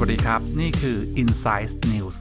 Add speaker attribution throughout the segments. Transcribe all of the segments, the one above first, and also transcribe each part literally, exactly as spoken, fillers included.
Speaker 1: วัสดีครับนี่คือ Insight News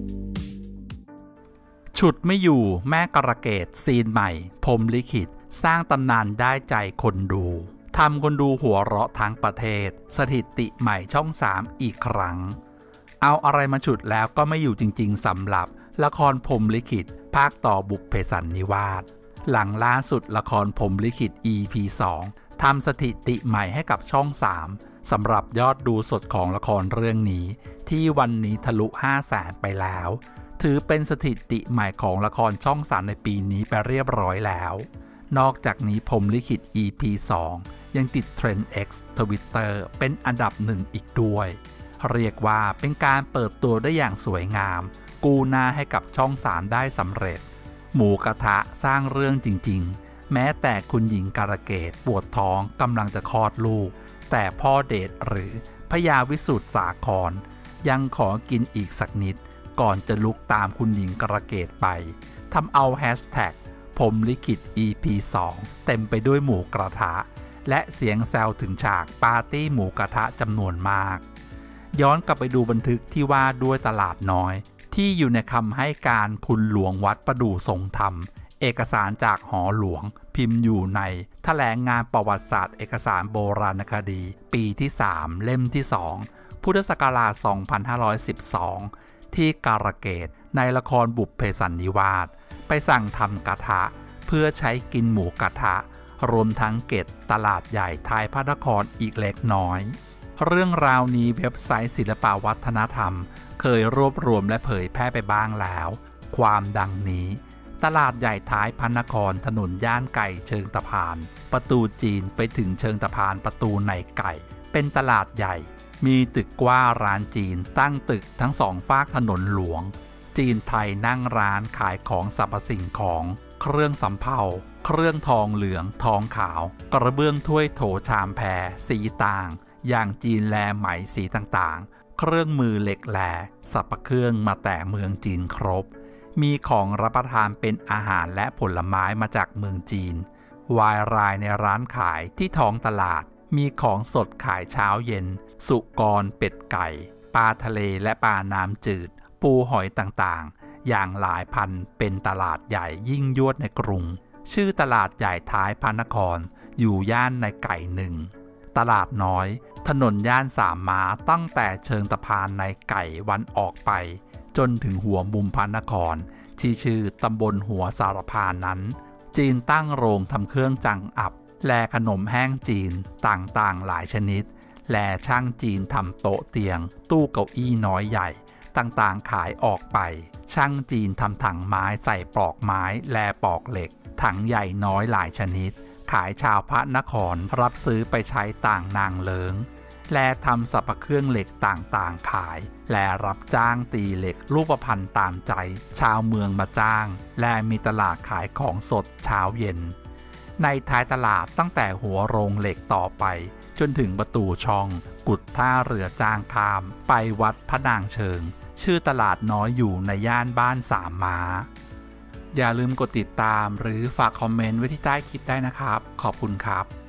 Speaker 1: ฉุดไม่อยู่แม่กระเกตซีนใหม่พรหมลิขิตสร้างตำนานได้ใจคนดูทำคนดูหัวเราะทั้งประเทศสถิติใหม่ช่องสามอีกครั้งเอาอะไรมาฉุดแล้วก็ไม่อยู่จริงๆสำหรับละครพรหมลิขิตภาคต่อบุพเพสันนิวาสหลังล่าสุดละครพรหมลิขิต อี พี สองทำสถิติใหม่ให้กับช่องสามสำหรับยอดดูสดของละครเรื่องนี้ที่วันนี้ทะลุ ห้าแสน ไปแล้วถือเป็นสถิติใหม่ของละครช่องสามในปีนี้ไปเรียบร้อยแล้วนอกจากนี้พรหมลิขิต อี พี สองยังติดเทรนด์ X Twitter เป็นอันดับหนึ่งอีกด้วยเรียกว่าเป็นการเปิดตัวได้อย่างสวยงามกู้หน้าให้กับช่องสามได้สำเร็จหมูกระทะสร้างเรื่องจริงๆแม้แต่คุณหญิงการะเกดปวดท้องกำลังจะคลอดลูกแต่พ่อเดชหรือพญาวิสุทธิ์สาครยังขอกินอีกสักนิดก่อนจะลุกตามคุณหญิงกระเกดไปทำเอาแฮชแท็กพรหมลิขิต อี พี สองเต็มไปด้วยหมูกระทะและเสียงแซวถึงฉากปาร์ตี้หมูกระทะจำนวนมากย้อนกลับไปดูบันทึกที่ว่าด้วยตลาดน้อยที่อยู่ในคำให้การคุณหลวงวัดประดู่ทรงธรรมเอกสารจากหอหลวงพิมพ์อยู่ในแถลงงานประวัติศาสตร์เอกสารโบราณคดีปีที่สามเล่มที่สองพุทธศักราชสองพันห้าร้อยสิบสองที่การะเกดในละครบุพเพสันนิวาสไปสั่งทำกระทะเพื่อใช้กินหมูกระทะรวมทั้งเกตตลาดใหญ่ท้ายพระนครอีกเล็กน้อยเรื่องราวนี้เว็บไซต์ศิลปวัฒนธรรมเคยรวบรวมและเผยแพร่ไปบ้างแล้วความดังนี้ตลาดใหญ่ท้ายพระนครถนนย่านไก่เชิงตะพานประตูจีนไปถึงเชิงตะพานประตูในไก่เป็นตลาดใหญ่มีตึกกว้าร้านจีนตั้งตึกทั้งสองฝากถนนหลวงจีนไทยนั่งร้านขายของสรรพสิ่งของเครื่องสำเภาเครื่องทองเหลืองทองขาวกระเบื้องถ้วยโถชามแพรสีต่างอย่างจีนแลไหมสีต่างๆเครื่องมือเหล็กแหลสรรพเครื่องมาแต่เมืองจีนครบมีของรับประทานเป็นอาหารและผลไม้มาจากเมืองจีนวายรายในร้านขายที่ท้องตลาดมีของสดขายเช้าเย็นสุกรเป็ดไก่ปลาทะเลและปลาน้ำจืดปูหอยต่างๆอย่างหลายพันเป็นตลาดใหญ่ยิ่งยวดในกรุงชื่อตลาดใหญ่ท้ายพระนครอยู่ย่านในไก่หนึ่งตลาดน้อยถนนย่านสามม้าตั้งแต่เชิงตะพานในไก่วันออกไปจนถึงหัวมุมพระนครที่ชื่อตำบลหัวสารพานนั้นจีนตั้งโรงทำเครื่องจังอับแลขนมแห้งจีนต่างๆหลายชนิดแลช่างจีนทำโต๊ะเตียงตู้เก้าอี้น้อยใหญ่ต่างๆขายออกไปช่างจีนทำถังไม้ใส่ปลอกไม้แลปลอกเหล็กถังใหญ่น้อยหลายชนิดขายชาวพระนครรับซื้อไปใช้ต่างนางเลิงแลทำสรรพเครื่องเหล็กต่างๆขายแลรับจ้างตีเหล็กรูปพรรณตามใจชาวเมืองมาจ้างแลมีตลาดขายของสดเช้าเย็นในท้ายตลาดตั้งแต่หัวโรงเหล็กต่อไปจนถึงประตูช่องกุดท่าเรือจ้างข้ามไปวัดพระนางเชิงชื่อตลาดน้อยอยู่ในย่านบ้านสามม้าอย่าลืมกดติดตามหรือฝากคอมเมนต์ไว้ที่ใต้คลิปได้นะครับขอบคุณครับ